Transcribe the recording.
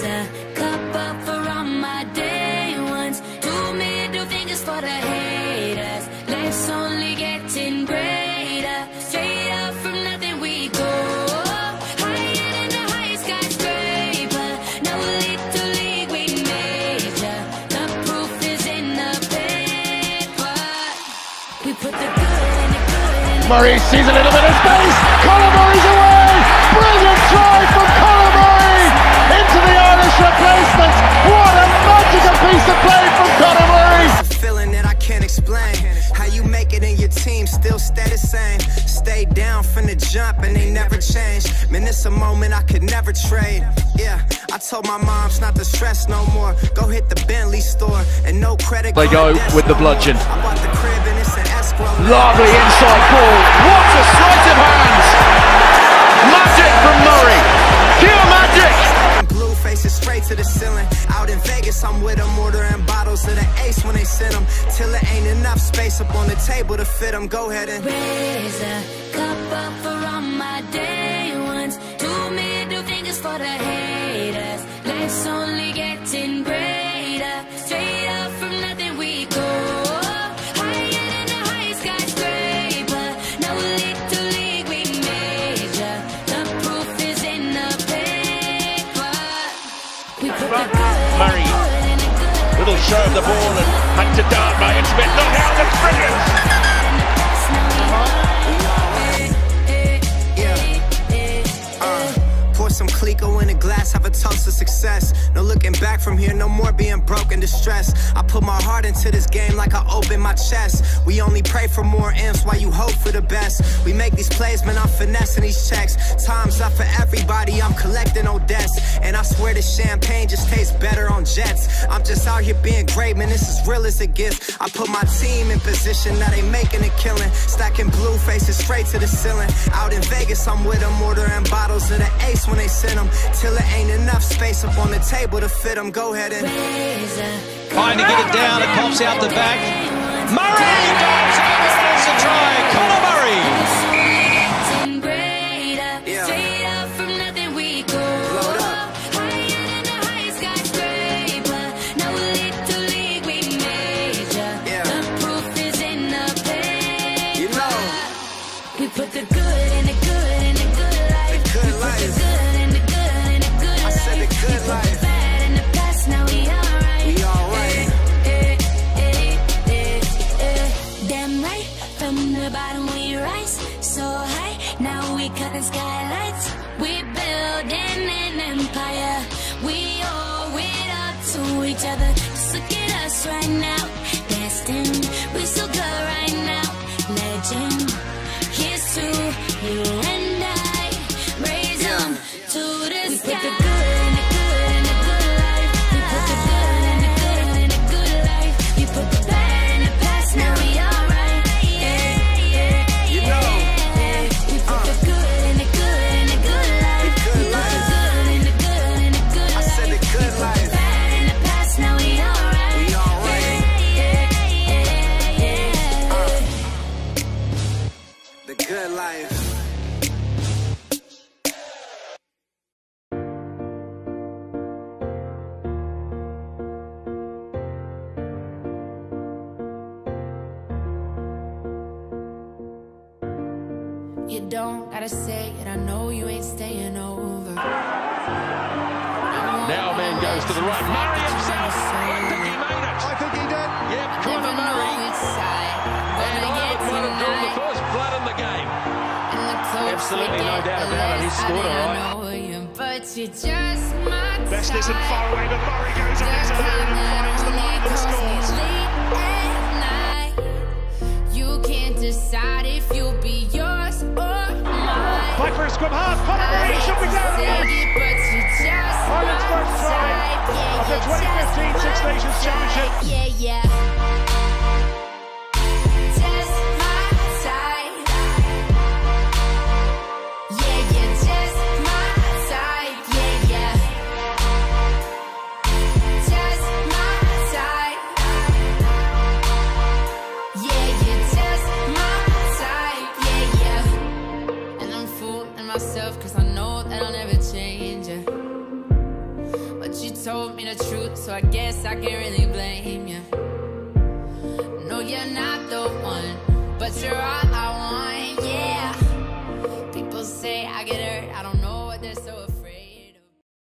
Raise a cup up for all my day ones. 2 middle fingers for the haters. Life's only getting greater. Straight up from nothing we go. Higher than the highest skyscraper. No little league we major. The proof is in the paper. We put the good in the good in the Murray sees a little bit of space. Conor Murray's away. Brilliant try from Conor Murray into the Irish replacement. What a magical piece of play from Conor Murray. It's a feeling that I can't explain. How you make it in your team still stay the same. Stay down from the jump and they never change. Man, it's a moment I could never trade. Yeah, I told my moms not to stress no more. Go hit the Bentley store and no credit. They go with the bludgeon. I bought the crib and it's an escrow. Lovely inside ball. What a sleight of hand. Magic from Murray. Pure magic. Blue faces straight to the ceiling. Out in Vegas, I'm with them, ordering bottles of the Ace when they send them. Till it ain't enough space up on the table to fit them. Go ahead and raise a cup up for all my day ones. 2 middle fingers for the haters. Life's only getting greater. Straight up from nothing we go. Higher than the highest skyscraper. No little league we major. The proof is in the paper. We put the good Murray. in the good. Little show of the ball and had to dart by it's been knocked out. That's brilliant. Pour some Clico in a glass, have a toast to success. No looking back from here, no more being broke and distressed. I put my heart into this game like I open my chest. We only pray for more M's while you hope for the best. We make these plays, man, I'm finessing these checks. Time's up for everybody, I'm collecting old debts. And I swear this champagne just tastes better on jets. I'm just out here being great, man, this is real as it gets. I put my team in position, now they making a killing. Stacking blue faces straight to the ceiling. Out in Vegas, I'm with them, ordering bottles of the Ace when they send them. Till it ain't enough space up on the table to fit them. Go ahead and trying to get it down, it pops out the back. Murray dives over and it's a try. Conor Murray. Yeah. Straight up from nothing we go. Load up. Higher than the highest skyscraper. No little league we major. Yeah. The proof is in the paper. You know. We put the good in the good in the good life. The good We put life. the good in the good in the good I said the life. good We put life. the bad in the past, now we alright. We alright. Damn right, from the bottom we rise so high. Now we cutting skylights. We building an empire. We owe it up to each other. Just look at us right now. Destined, we so good right now. Legend, here's to you and I. Raise them to the sky. We put the good in the good in the good life. We put the good in the good in the good life. We put the bad in the past, now we alright. You know. We put the good in the good in the good life. The good We put life. the good in the good in the good I said the life. good We put the life. bad in the past, now we alright. We alright. The good life. You don't gotta say it, I know you ain't staying over. Now man goes to the right. Murray himself. I think he made it. I think he did. Yep, Conor Murray. And I would want to draw the first blood in the game. Absolutely no doubt about it. He scored all right. But you just might Best isn't far away, but Murray goes on his own and finds the line and scores. You can't decide if you'll be yours or mine. Back for a Scrum-Half. Conor Murray should be down again. Ireland's first try of the 2015 Six Nations Championship. Yeah. Just my side. Yeah, just my side. Yeah. Just my side. Yeah, just my side. Yeah. And I'm fooling myself 'cause I know that I'll never change. But told me the truth, so I guess I can't really blame you.